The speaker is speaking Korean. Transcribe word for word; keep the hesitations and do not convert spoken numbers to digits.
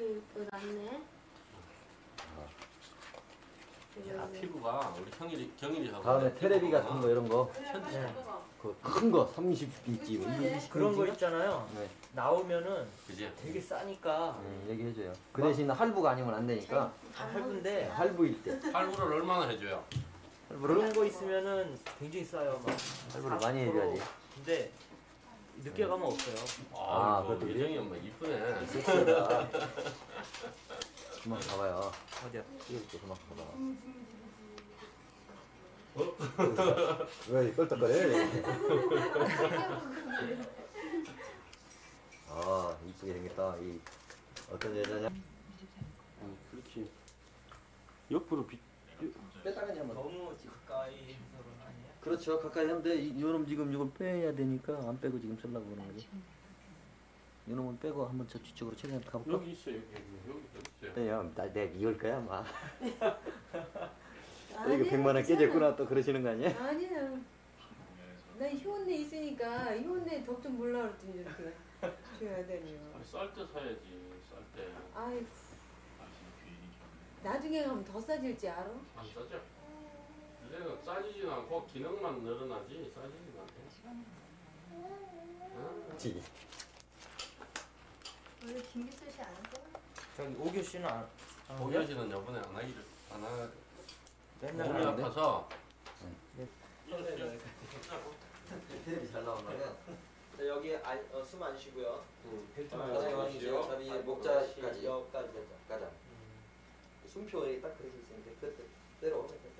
이거 낫네. 야, 피부가 우리 형일이 경일이하고 다음에 테레비 같은 거 이런 거, 네. 그 큰 거 삼십 인치, 이게 이십 그런 거 인치인가? 있잖아요. 네, 나오면은 그지? 되게 싸니까 네, 얘기해줘요. 그 대신 할부가 아니면 안 되니까 다 할부인데 할부일 때 할부를 얼마나 해줘요? 할부를 그런 거 있으면은 굉장히 싸요. 막 할부를 많이 사십 퍼센트. 해줘야지. 근데 늦게 가면 없어요. 아, 아, 뭐 그것도 예정이 엄마 이쁘네. 섹시하다. 그만 가봐요. 어디야? 이것도 그만 가봐. 왜 껄떡거려? 아, 이쁘게 생겼다. 이 어떤 여자냐? 아, 그렇지. 옆으로 비. 빼다가 한번. 너무 가까이 해서는 아니야? 그렇죠. 가까이 하면 돼. 이- 요놈 지금 이걸 빼야 되니까 안 빼고 지금 쓰려고 그러는 거지. 요놈은 빼고 한번 저 뒤쪽으로 최대한 가볼까? 여기 있어요. 여기 여기 여기 있어요. 야, 나 내가 이걸 거야, 아마. 이거 백만 원 깨졌구나 또 그러시는 거 아니야? 아니야. 나 효내 있으니까 효내 덕 좀 몰라 그랬더니 이렇게 줘야 되네요. 쌀 때 사야지. 쌀 때. 아이고. 나중에 가면 더 싸질지 알아? 안 싸죠? 이제는 싸지진 않고 기능만 늘어나지 싸지진 않고. 응? 지. 원래 김기철 씨안 했어? 저기 오규 씨는 안. 안 하고요? 오겨지는 이번에 안 하기를 안 하. 맨날 몸이 하는데? 아파서. 테레비 잘 나온다면. 자, 여기 안, 어, 숨 안 쉬고요. 벨트만 아, 가져가시죠. 쉬죠. 잡이 아, 목자까지. 여기까지. 가자. 숨표에 딱 그려져 있으니까 그때 때로